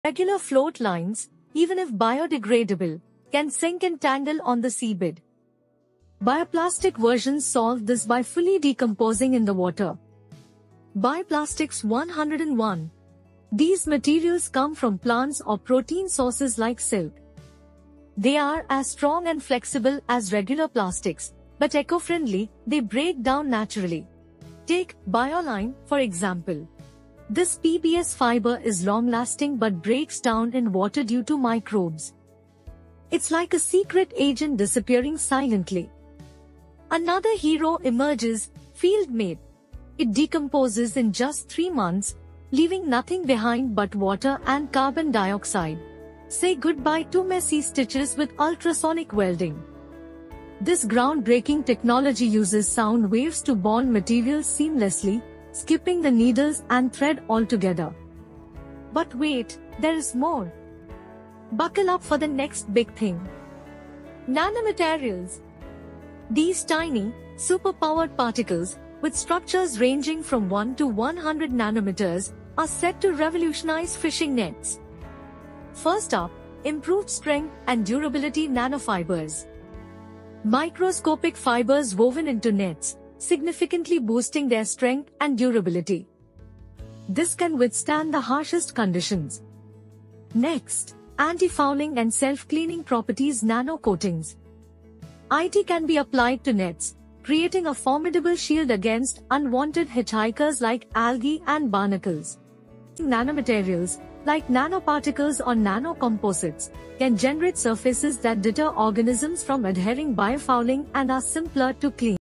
Regular float lines, even if biodegradable, can sink and tangle on the seabed. Bioplastic versions solve this by fully decomposing in the water. Bioplastics 101. These materials come from plants or protein sources like silk. They are as strong and flexible as regular plastics, but eco-friendly. They break down naturally. Take Bioline, for example. This PBS fiber is long-lasting but breaks down in water due to microbes. It's like a secret agent disappearing silently. Another hero emerges, Fieldmate. It decomposes in just 3 months, leaving nothing behind but water and carbon dioxide. Say goodbye to messy stitches with ultrasonic welding. This groundbreaking technology uses sound waves to bond materials seamlessly, skipping the needles and thread altogether. But wait, there is more. Buckle up for the next big thing. Nanomaterials. These tiny, superpowered particles, with structures ranging from 1 to 100 nanometers, are set to revolutionize fishing nets. First up, improved strength and durability nanofibers. Microscopic fibers woven into nets, significantly boosting their strength and durability. This can withstand the harshest conditions. Next, anti-fouling and self-cleaning properties nano-coatings. IT can be applied to nets, creating a formidable shield against unwanted hitchhikers like algae and barnacles. Nanomaterials, like nanoparticles or nanocomposites, can generate surfaces that deter organisms from adhering biofouling and are simpler to clean.